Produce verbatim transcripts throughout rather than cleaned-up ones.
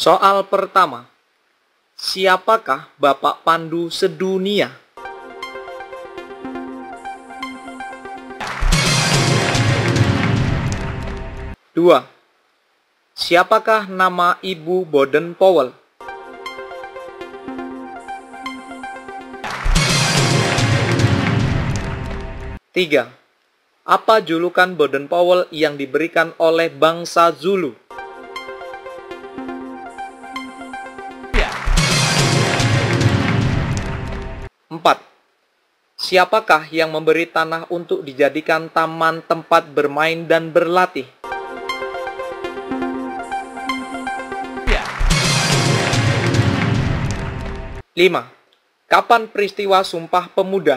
Soal pertama, siapakah Bapak Pandu sedunia? Dua. Siapakah nama Ibu Baden-Powell? Tiga. Apa julukan Baden-Powell yang diberikan oleh bangsa Zulu? Empat. Siapakah yang memberi tanah untuk dijadikan taman tempat bermain dan berlatih? Lima. Kapan peristiwa Sumpah Pemuda?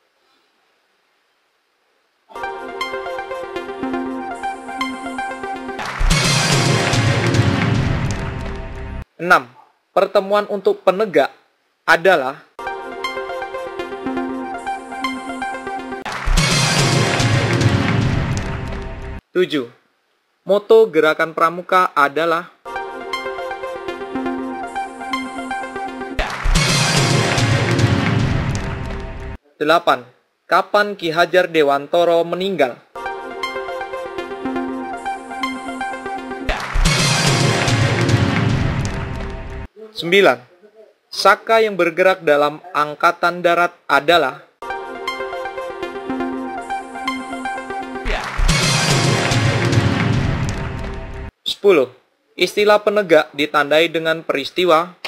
Enam. Pertemuan untuk penegak adalah tujuh. Moto Gerakan Pramuka adalah delapan. Kapan Ki Hajar Dewantoro meninggal? Sembilan. Saka yang bergerak dalam Angkatan Darat adalah sepuluh. Istilah penegak ditandai dengan peristiwa